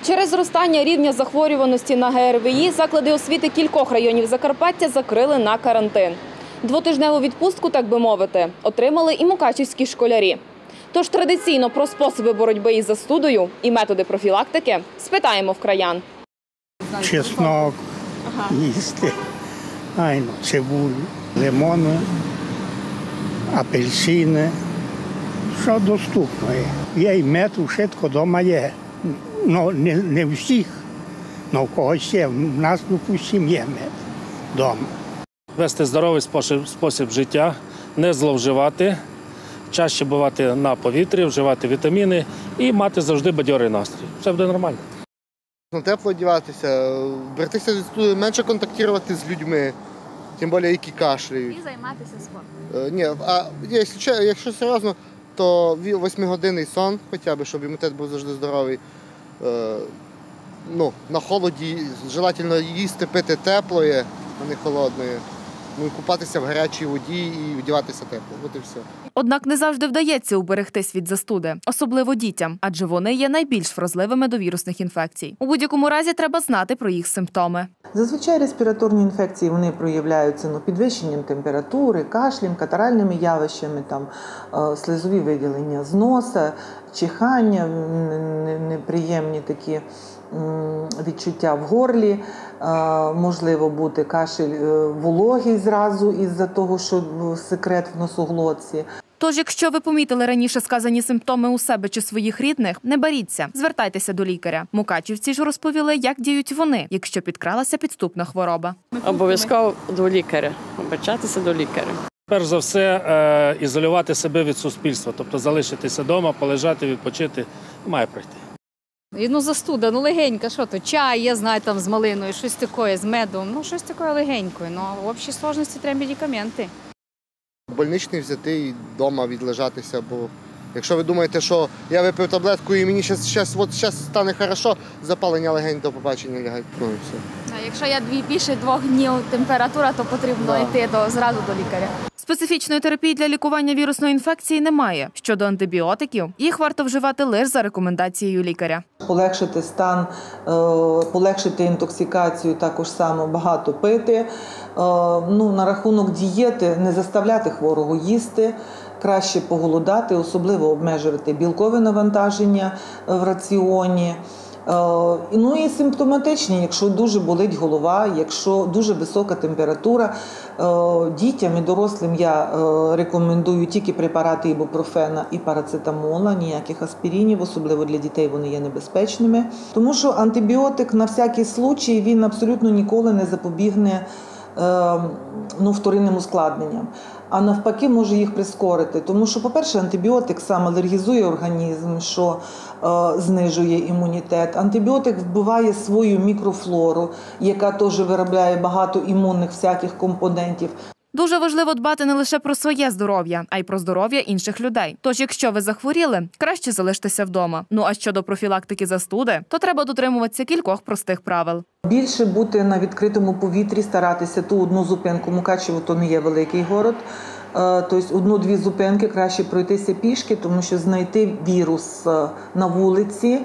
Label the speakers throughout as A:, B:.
A: Через зростання рівня захворюваності на ГРВІ заклади освіти кількох районів Закарпаття закрили на карантин. Двотижневу відпустку, так би мовити, отримали і мукачівські школярі. Тож традиційно про способи боротьби із застудою і методи профілактики спитаємо в краян.
B: Чеснок їсти, цибулю, лимони, апельсини. Що доступно є. Є і мед, все вдома є. Ну, не всіх, але в когось є. В нас, допустимо, є мед вдома.
C: Вести здоровий спосіб життя, не зловживати, чаще бувати на повітрі, вживати вітаміни і мати завжди бадьорий настрій. Все буде нормально.
D: Тепло одягатися, братися зі студії, менше контактувати з людьми, тим більше, які кашляють.
E: І займатися спортом.
D: Ні, якщо серйозно, то 8-годинний сон хоча б, щоб імунітет був завжди здоровий. На холоді желательно їсти, пити теплої, а не холодної. Купатися в гарячій воді і одягатися тепло. От і все.
A: Однак не завжди вдається уберегтись від застуди, особливо дітям, адже вони є найбільш вразливими до вірусних інфекцій. У будь-якому разі треба знати про їх симптоми.
F: Зазвичай респіраторні інфекції вони проявляються підвищенням температури, кашлем, катаральними явищами, слизові виділення з носа, чихання, неприємні такі відчуття в горлі, можливо бути кашель вологий зразу із-за того, що секрет в носоглотці.
A: Тож, якщо ви помітили раніше сказані симптоми у себе чи своїх рідних, не боріться, звертайтеся до лікаря. Мукачівці ж розповіли, як діють вони, якщо підкралася підступна хвороба.
G: Обов'язково до лікаря, обращатися до лікаря.
C: Перш за все, ізолювати себе від суспільства, тобто залишитися вдома, полежати, відпочити, має пройти.
E: Застуда, легенька, що то, чай, я знаю, з малиною, щось таке, з медом, щось таке легенькое, в общій сложності треба медикаменти.
D: Больничний взяти і вдома відлежатися, бо якщо ви думаєте, що я випив таблетку і мені зараз стане добре, запалення легень, до побачення лягать.
E: Якщо є більше 2 днів температура, то потрібно йти зразу до лікаря.
A: Специфічної терапії для лікування вірусної інфекції немає. Щодо антибіотиків, їх варто вживати лише за рекомендацією лікаря.
F: Полегшити стан, полегшити інтоксикацію, також само багато пити. На рахунок дієти не заставляти хворого їсти, краще поголодати, особливо обмежувати білкове навантаження в раціоні. І симптоматичні, якщо дуже болить голова, якщо дуже висока температура. Дітям і дорослим я рекомендую тільки препарати ібупрофена і парацетамола, ніяких аспіринів, особливо для дітей вони є небезпечними. Тому що антибіотик на всякий случай, він абсолютно ніколи не запобігне вторинним ускладненням. А навпаки, може їх прискорити. Тому що, по-перше, антибіотик сам алергізує організм, що знижує імунітет. Антибіотик вбиває свою мікрофлору, яка теж виробляє багато імунних всяких компонентів.
A: Дуже важливо дбати не лише про своє здоров'я, а й про здоров'я інших людей. Тож, якщо ви захворіли, краще залиштеся вдома. А щодо профілактики застуди, то треба дотримуватися кількох простих правил.
F: Більше бути на відкритому повітрі, старатися ту одну зупинку. Мукачево то не є великий город. Тобто 1-2 зупинки краще пройтися пішки, тому що знайти вірус на вулиці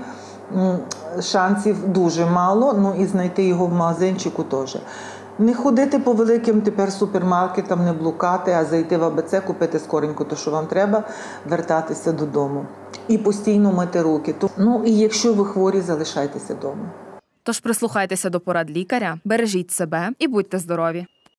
F: шансів дуже мало, і знайти його в магазинчику теж. Не ходити по великим тепер супермаркетам, не блукати, а зайти в АБЦ, купити скоренько те, що вам треба, вертатися додому. І постійно мити руки. І якщо ви хворі, залишайтеся вдома.
A: Тож прислухайтеся до порад лікаря, бережіть себе і будьте здорові.